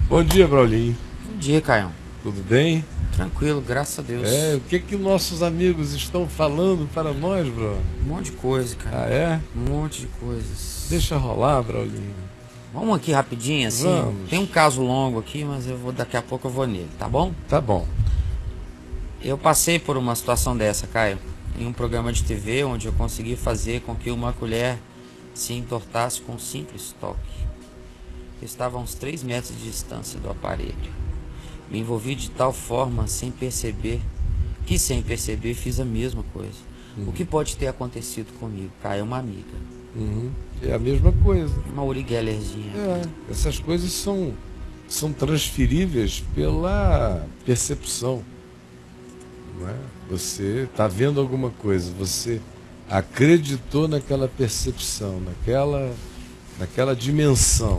Bom dia, Braulinho. Bom dia, Caio. Tudo bem? Tranquilo, graças a Deus. O que nossos amigos estão falando para nós, bro? Um monte de coisa, cara. Ah, é? Um monte de coisas. Deixa rolar, Braulinho. Vamos aqui rapidinho, assim. Vamos. Tem um caso longo aqui, mas daqui a pouco eu vou nele, tá bom? Tá bom. Eu passei por uma situação dessa, Caio, em um programa de TV onde eu consegui fazer com que uma colher se entortasse com um simples toque. Eu estava a uns 3 metros de distância do aparelho. Me envolvi de tal forma, sem perceber fiz a mesma coisa. O que pode ter acontecido comigo? Caio, uma amiga. É a mesma coisa. Uma Uri Gellerzinha. Essas coisas são transferíveis pela percepção. Não é? Você está vendo alguma coisa, você acreditou naquela percepção, naquela dimensão.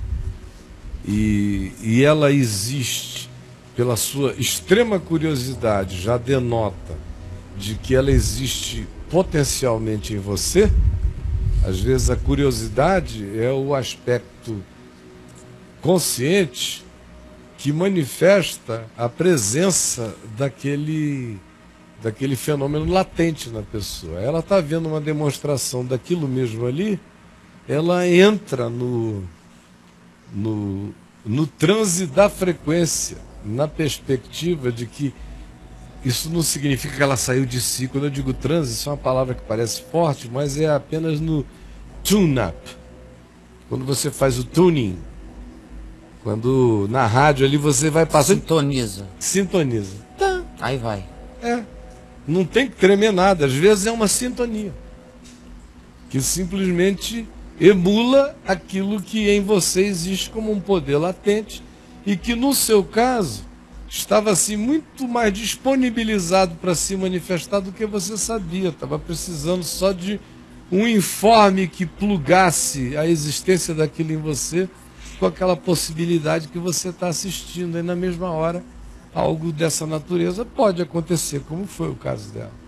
E ela existe, pela sua extrema curiosidade, já denota de que ela existe potencialmente em você. Às vezes a curiosidade é o aspecto consciente que manifesta a presença daquele fenômeno latente na pessoa. Ela está vendo uma demonstração daquilo mesmo ali, ela entra no transe da frequência, na perspectiva de que isso não significa que ela saiu de si. Quando eu digo transe, isso é uma palavra que parece forte, mas é apenas no tune-up. Quando você faz o tuning, quando na rádio ali você vai passando... Sintoniza. Tá. Aí vai. Não tem que tremer nada, às vezes é uma sintonia que simplesmente emula aquilo que em você existe como um poder latente e que no seu caso estava assim muito mais disponibilizado para se manifestar do que você sabia. Estava precisando só de um informe que plugasse a existência daquilo em você com aquela possibilidade que você está assistindo. E na mesma hora algo dessa natureza pode acontecer, como foi o caso dela.